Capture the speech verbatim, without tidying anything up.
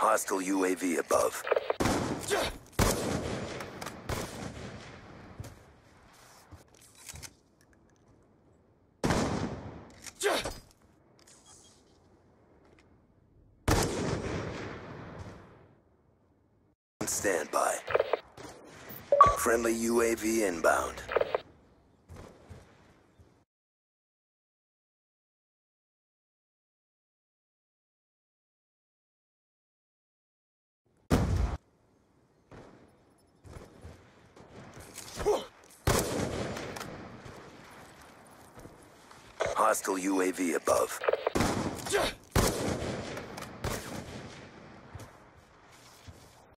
Hostile U A V above. Standby. Friendly U A V inbound. Hostile U A V above.